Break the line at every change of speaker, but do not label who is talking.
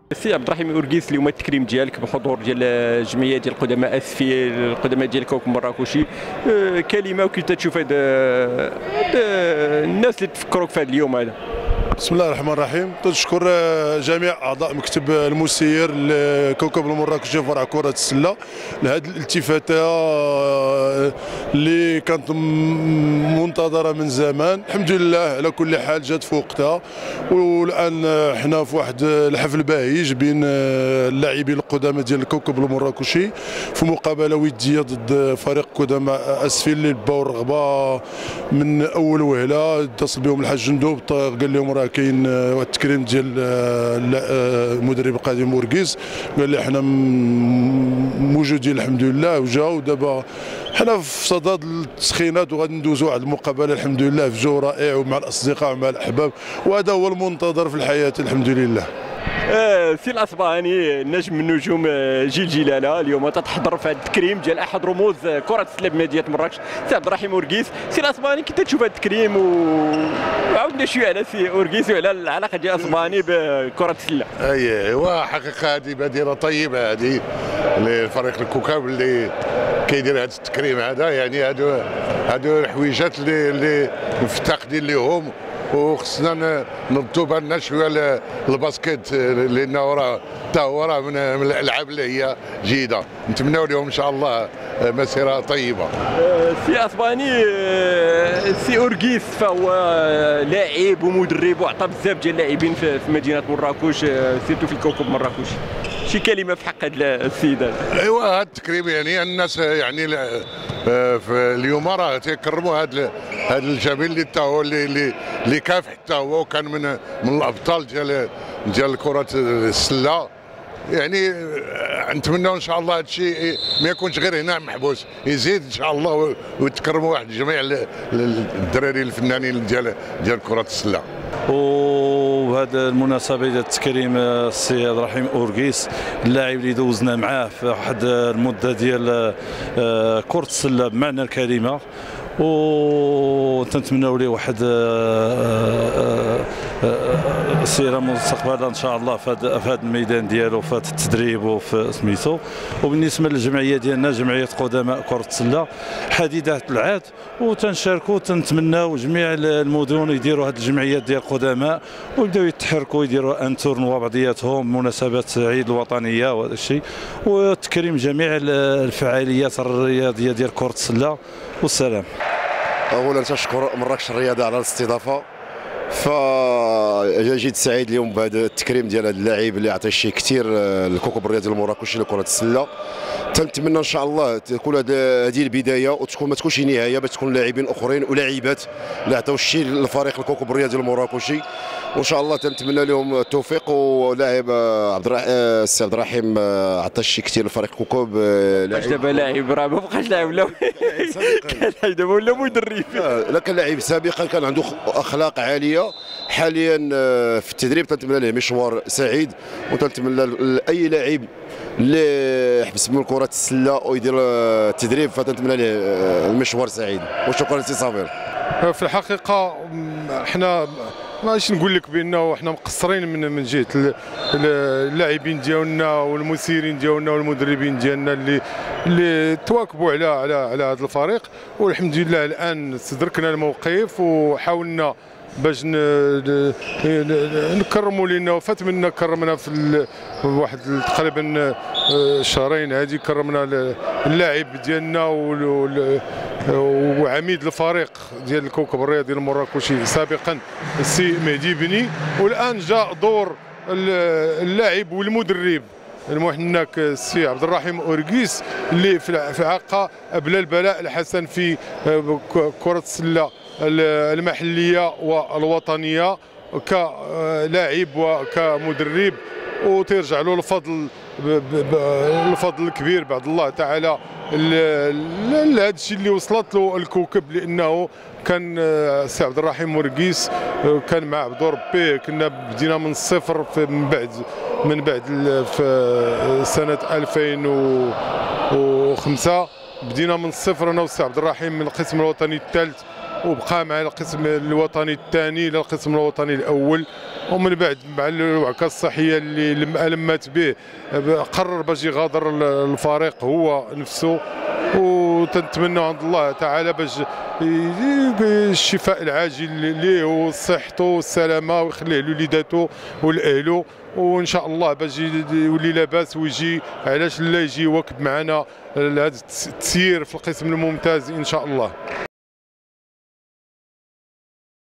سي عبد الرحيم أوركيس، اليوم التكريم ديالك بحضور ديال الجمعيه ديال القدماء السفيه القدماء ديال كوكب مراكشي. كلمه وكيف تشوف هاد الناس اللي تفكروك في هذا اليوم هذا؟
بسم الله الرحمن الرحيم. تنشكر جميع اعضاء مكتب المسير لكوكب المراكشي فرع كره السله لهذه الالتفاته اللي كانت منتظره من زمان. الحمد لله على كل حال جات في وقتها، والان حنا في واحد الحفل بهيج بين اللاعبين القدامى ديال الكوكب المراكشي في مقابله وديه ضد فريق قدماء اسفل اللي باو الرغبه من اول وهله. اتصل بهم الحاج جندوب قال لهم راه كاين التكريم ديال المدرب القادم أوركيس، قال لي حنا موجودين الحمد لله وجاو. دابا حنا في صدد التسخينات وغادي ندوزو واحد المقابله الحمد لله في جو رائع ومع الاصدقاء ومع الاحباب، وهذا هو المنتظر في الحياه الحمد لله.
سي الأصبهاني نجم من نجوم جيل جلاله، اليوم تتحضر في هذا التكريم ديال احد رموز كره السله بمدينه مراكش، سي عبد الرحيم أوركيس. سي الأصبهاني كيف تشوف هذا التكريم، وعاودنا شويه على سي أوركيس وعلى العلاقه ديال الأصبهاني بكره السله؟
ايوا حقيقه هذه بادره طيبه هذه لفريق الكوكب اللي كيدير هذا التكريم هذا. يعني هادو الحويجات اللي مفتقدين لهم، وخصنا نردوا بالنا شويه للباسكيت، لانه راه حتى هو راه من الالعاب اللي هي جيده. نتمنوا لهم ان شاء الله مسيره طيبه.
سي أصبهاني، سي أوركيس فهو لاعب ومدرب وعطى بزاف ديال اللاعبين في مدينه مراكش، سيرتو في الكوكب مراكش. شي كلمه في حق هذا السيد هذا؟
ايوا هذا التكريم يعني الناس يعني في اليوم راه تيكرموا هذا الجميل اللي حتى هو اللي كافح حتى هو، وكان من الابطال ديال كره السله. يعني نتمنوا ان شاء الله هذا الشيء ما يكونش غير هنا محبوس، يزيد ان شاء الله وتكرموا واحد جميع الدراري الفنانين ديال كره السله.
وبهذا المناسبه ديال التكريم السي عبد الرحيم أوركيس، اللاعب اللي دوزنا معاه في واحد المده ديال كره السله بمعنى الكلمه، وتنتمنوا ليه واحد سيره مستقبلا ان شاء الله في هذا الميدان ديالو، في التدريب وفي سميتو. وبالنسبه للجمعيه ديالنا جمعيه قدماء كره السله حديثه العهد، وتنشاركوا تنتمناو جميع المدن يديروا هذه الجمعيات ديال القدماء ويبداو يتحركوا يديروا ان تورنوا بعضياتهم مناسبات عيد الوطنيه وهذا الشيء، وتكريم جميع الفعاليات الرياضيه ديال كره السله. والسلام.
اولا تشكر مراكش الرياضه على الاستضافه، فجد سعيد اليوم بهذا التكريم ديال هذا اللاعب اللي عطى شيء كثير للكوكب الرياضي المراكشي لكره السله. تنتمنى ان شاء الله تكون هذه البدايه وتكون ما تكونش نهايه، باش تكون لاعبين اخرين ولاعبات اللي عطاو الشيء للفريق الكوكب الرياضي المراكشي، وان شاء الله تنتمنى لهم التوفيق. ولاعب السي عبد الرحيم عطى شيء كثير للفريق الكوكب.
دابا لاعب راه ما بقاش لاعب، ولا كان دابا ولا مدرب.
لا كان لاعب سابقا، كان عنده اخلاق عاليه. حاليا في التدريب تنتمنى له مشوار سعيد، وتنتمنى لاي لاعب اللي حبس من كره السله ويدير التدريب فتنتمنى له المشوار سعيد. وشكرا سي صابر.
في الحقيقه احنا ماشي نقول لك بانه احنا مقصرين من جهه اللاعبين ديالنا والمسيرين ديالنا والمدربين ديالنا اللي تواكبوا على هذا الفريق. والحمد لله الان استدركنا الموقف وحاولنا باش نكرموا، لانه فات منا كرمنا في واحد تقريبا شهرين هذه كرمنا اللاعب ديالنا وعميد الفريق ديال الكوكب الرياضي المراكشي سابقا السي مهدي بني، والان جاء دور اللاعب والمدرب المحنك السي عبد الرحيم أوركيس، اللي في عقا ابلى البلاء الحسن في كره السله المحليه والوطنيه كلاعب وكمدرب، وترجع له الفضل الكبير بعد الله تعالى لهذا الشيء اللي وصلت له الكوكب. لانه كان السي عبد الرحيم أوركيس كان مع عبد ربي، كنا بدينا من الصفر من بعد في سنه 2005 بدينا من الصفر انا والسي عبد الرحيم من القسم الوطني الثالث
وبقى مع القسم الوطني الثاني للقسم الوطني الاول، ومن بعد مع الوعكه الصحيه اللي المت به قرر باش يغادر الفريق هو نفسه. وتنتمنى عند الله تعالى باش الشفاء العاجل ليه وصحته والسلامه ويخليه لوليداته ولاهله، وان شاء الله باش يولي لاباس ويجي، علاش لا يجي يواكب معنا هذا التسيير في القسم الممتاز ان شاء الله.